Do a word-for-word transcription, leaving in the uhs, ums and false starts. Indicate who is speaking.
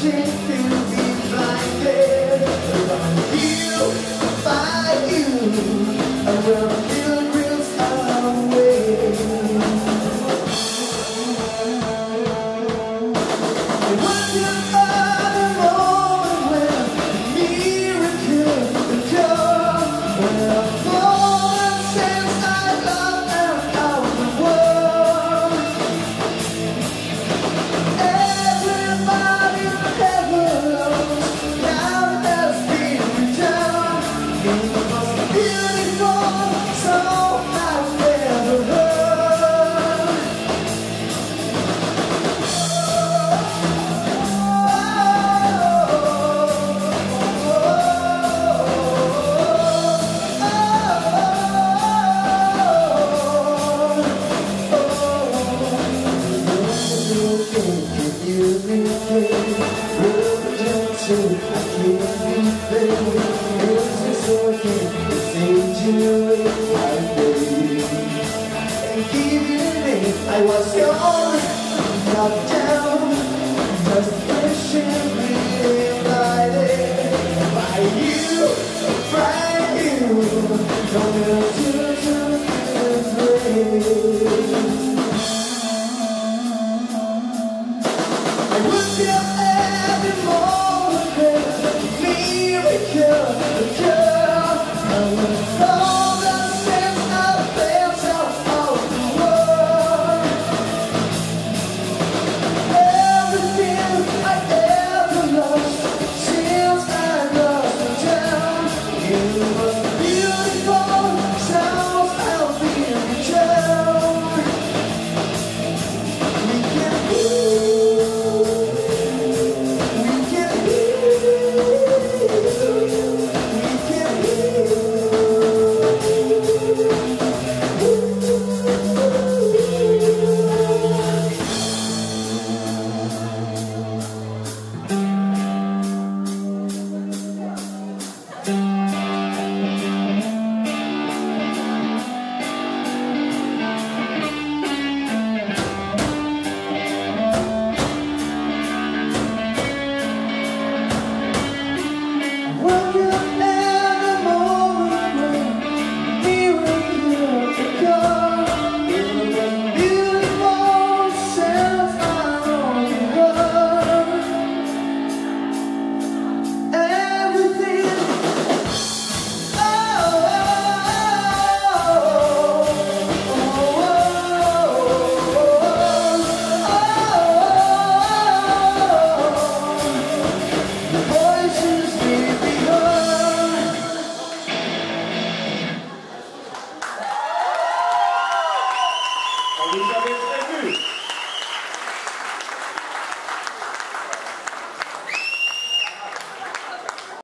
Speaker 1: searching to be blinded by you, by you, and we're pilgrims away. And when you're at a moment when the miracle will come, when our fallen sense I love and out the world, everybody ever knows now it has been returned. It was the beautiful song I've ever heard. I was young, not down, just patiently blinded by you, by you, coming to this rain. I would feel every moment when the miracle occurred. I was all the sense I felt out of the world. Everything I ever lost since I lost the town. It was beautiful sounds I'll be returned. We can heal. We can heal. We can heal.
Speaker 2: Vous avez prévu.